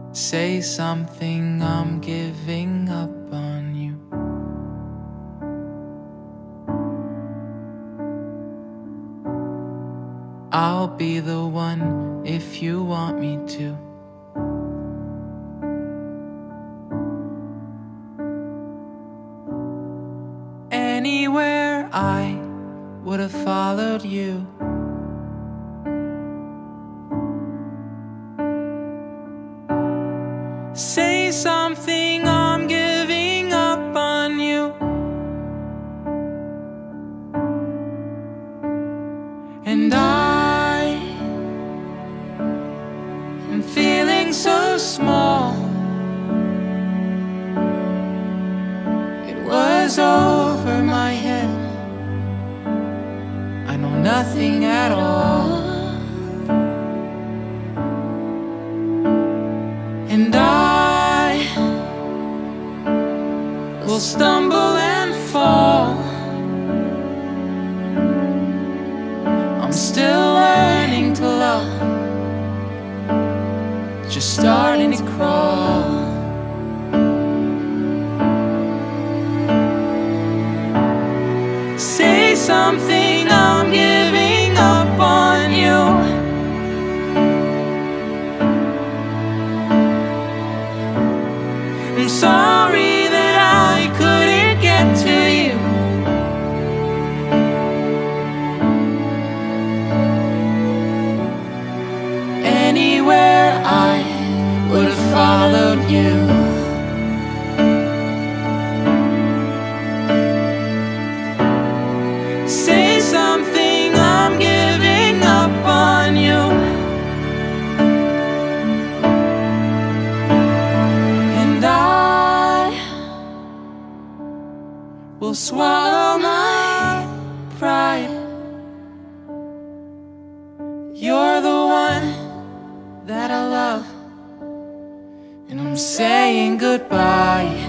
Say something, I'm giving up on you. I'll be the one if you want me to. Anywhere I would have followed you. Say something, I'm giving up on you. And I am feeling so small. It was over my head. I know nothing at all. And I will stumble and fall. I'm still learning to love, just starting to crawl. Say something, I'm giving up on you. I'm sorry that I couldn't get to you. Anywhere I would have followed you. Say something, I'm giving up on you. And I will swallow my pride. You're the one that I love, and I'm saying goodbye.